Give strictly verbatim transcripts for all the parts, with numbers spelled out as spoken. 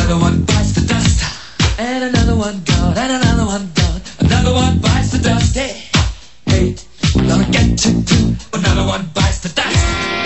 Another one bites the dust, and another one gone, and another one gone. Another one bites the dust. Hey, hey, gonna get you too. Another one bites the dust.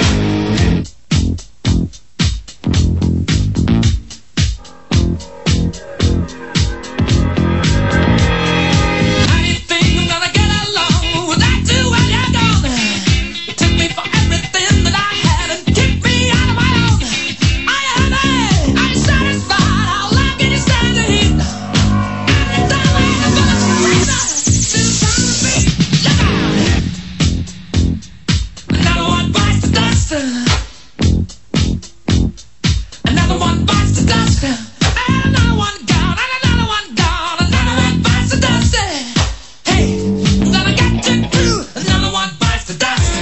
Another one bites the dust, and another one gone, and another one gone. Another one bites the dust. Hey, I'm gonna get you too. Another one bites the dust.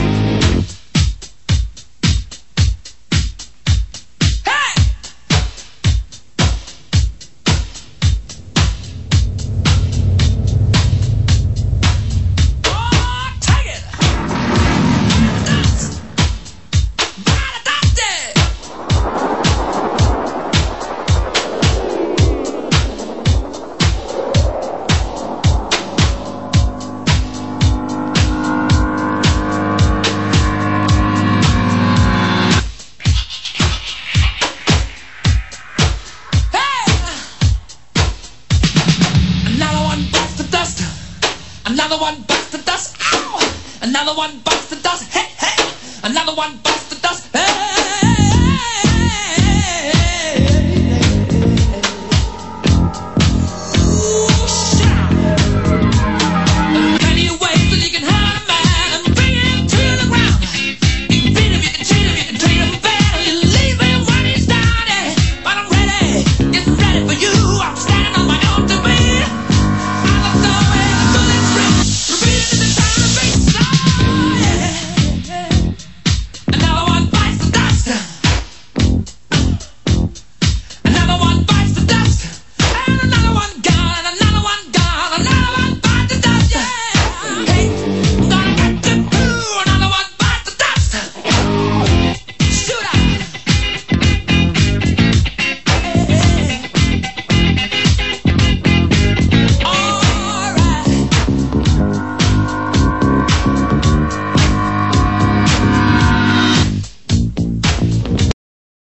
Hey! Oh, take it! Dust. Bite the dust, yeah. Another one bites the dust. Ow! Another one bites the dust. Hey, hey! Another one bites the dust. Hey!